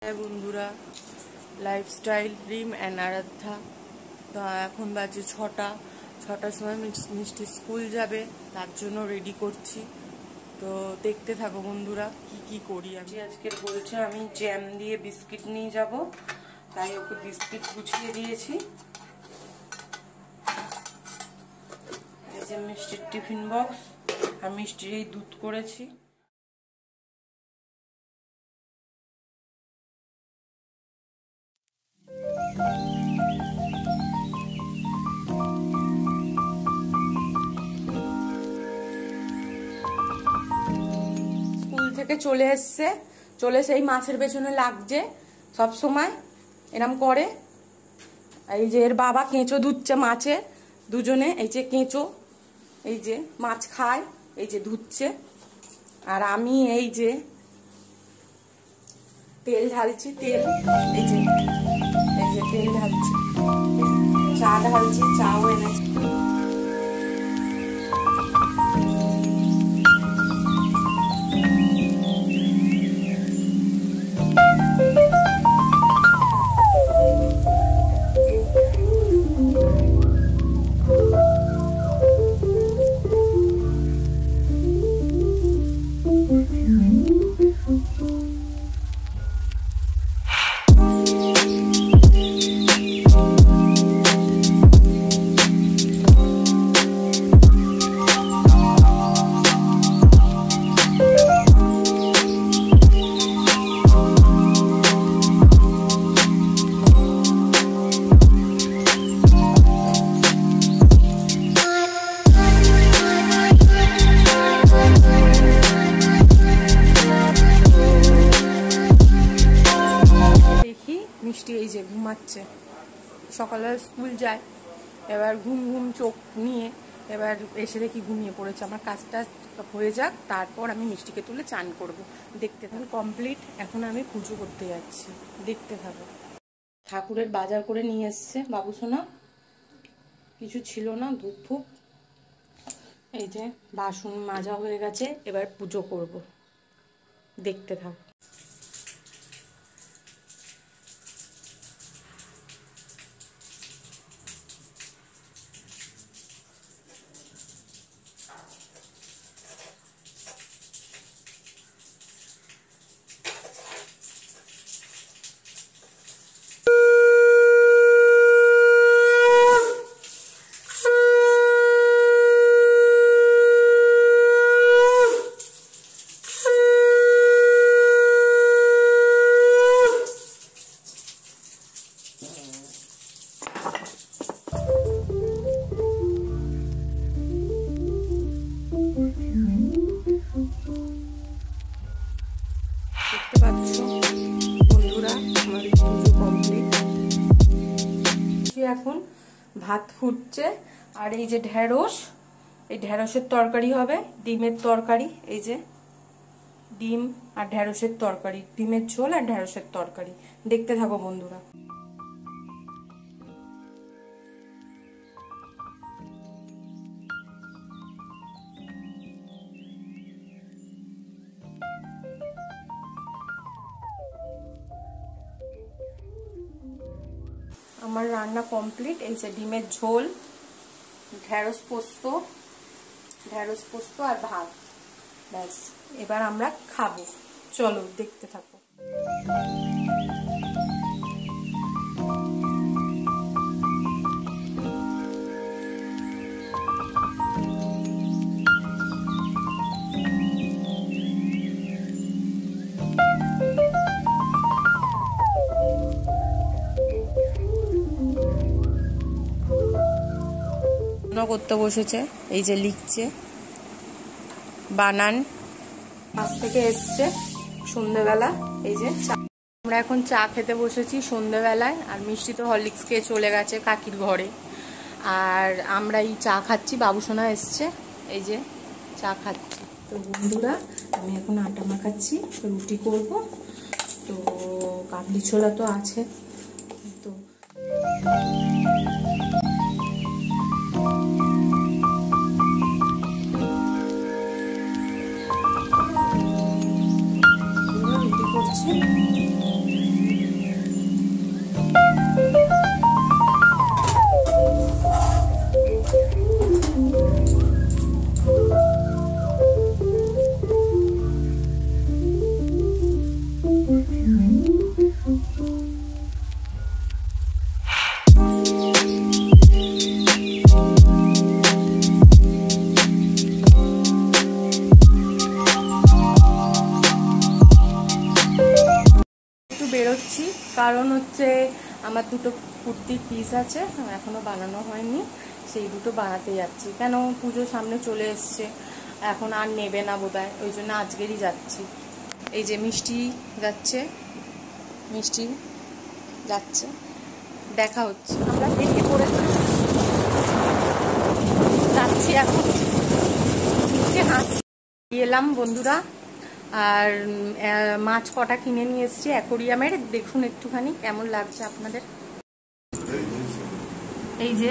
বন্ধুরা, lifestyle Rim and আরাধ্যা। তো এখন বাজে ছটার সময় মিষ্টি স্কুল যাবে, তার জন্য রেডি করছি। তো দেখতে থাকো বন্ধুরা কি কি করি। আমি আজকে বলছে আমি জ্যাম দিয়ে বিস্কিট নিয়ে যাব, তাই ওকে বিস্কিট গুছিয়ে দিয়েছি। এই যে মিষ্টির টিফিন বক্স আর মিষ্টির এই দুধ করেছি। স্কুল থেকে চলে এসে এই মাছের পেছনে লাগছে, সব সময় এরম করে। এই যে এর বাবা কেঁচো ধুচ্ছে মাছে, দুজনে এই যে কেঁচো, এই যে মাছ খায়, এই যে ধুচ্ছে। আর আমি এই যে তেল ঢালছি, তেল এই যে তেল ঢালছি, চা ঢালছি, চাও এনেছি। মিষ্টি এই যে ঘুমাচ্ছে, সকালে স্কুল যায়, এবার ঘুম চোখ নিয়ে এবার এসে দেখি ঘুমিয়ে পড়েছে। আমার কাজটা হয়ে যাক, তারপর আমি মিষ্টিকে তুলে চান করব। দেখতে থাকুন, কমপ্লিট। এখন আমি পুজো করতে যাচ্ছি, দেখতে থাকো। ঠাকুরের বাজার করে নিয়ে এসছে বাবু সোনা, কিছু ছিল না, ধূপ ফুপ। এই যে বাসন মাজা হয়ে গেছে, এবার পুজো করব, দেখতে থাকো। দেখতে পাচ্ছ বন্ধুরা, আমার পুজো কমপ্লিট। এখন ভাত ফুটছে, আর এই যে ঢেঁড়স, এই ঢেঁড়সের তরকারি হবে, ডিমের তরকারি। এই যে ডিম আর ঢেঁড়সের তরকারি, ডিমের ঝোল আর ঢেঁড়সের তরকারি। দেখতে থাকো বন্ধুরা। আমার রান্না কমপ্লিট। এই যে ডিমের ঝোল, ঢেঁড়স পোস্ত আর ভাত, ব্যাস। এবার আমরা খাবো, চলো দেখতে থাকো। করতে বসেছে, এই যে লিখছে বানান, কাছ থেকে এসছে সন্ধ্যেবেলা। এই যে আমরা এখন চা খেতে বসেছি সন্ধ্যেবেলায়, আর মিষ্টি তো হরলিক্স খেয়ে চলে গেছে কাকির ঘরে, আর আমরা এই চা খাচ্ছি। বাবুসোনা এসছে, এই যে চা খাচ্ছি। তো বন্ধুরা, আমি এখন আটা মাখাচ্ছি, রুটি করব। তো কাবলি ছোলা তো আছে, তো রুটি করছি। বেরোচ্ছি, কারণ হচ্ছে আমার দুটো কুর্তির পিস আছে এখনও বানানো হয়নি, সেই দুটো বানাতে যাচ্ছি। কেন, পুজো সামনে চলে এসছে, এখন আর নেবে না বোধহয়, ওই জন্য আজকেরই যাচ্ছি। এই যে মিষ্টি যাচ্ছে, মিষ্টি যাচ্ছে, দেখা হচ্ছে। আমরা দেখে পড়ে যাচ্ছি এখন, এলাম বন্ধুরা। আর মাছ কটা কিনে নিয়ে এসেছি অ্যাকোরিয়ামের, দেখুন একটুখানি কেমন লাগছে আপনাদের। এই যে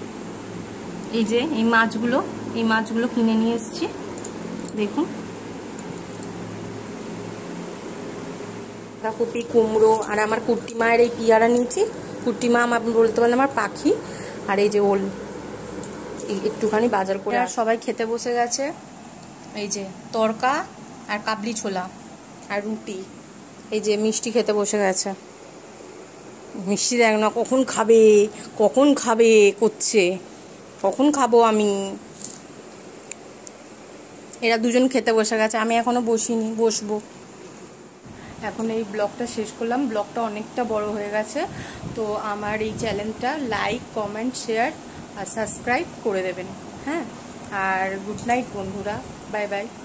এই মাছগুলো কিনে নিয়ে এসেছি, দেখুন। বাঁধাকপি, কুমড়ো, আর আমার কুট্টি মায়ের এই পিয়ারা নিয়েছি। কুট্টি মা আমার বলতে পারলে আমার পাখি। আর এই যে ওল, একটুখানি বাজার করে। আর সবাই খেতে বসে গেছে। এই যে তরকা আর কাবলি ছোলা আর রুটি। এই যে মিষ্টি খেতে বসে গেছে। মিষ্টি দেখ না কখন খাবে করছে, কখন খাবো আমি। এরা দুজন খেতে বসে গেছে, আমি এখনো বসিনি, বসবো। এখন এই ব্লগটা শেষ করলাম, ব্লগটা অনেকটা বড় হয়ে গেছে। তো আমার এই চ্যানেলটা লাইক, কমেন্ট, শেয়ার আর সাবস্ক্রাইব করে দেবেন। হ্যাঁ, আর গুড নাইট বন্ধুরা, বাই বাই।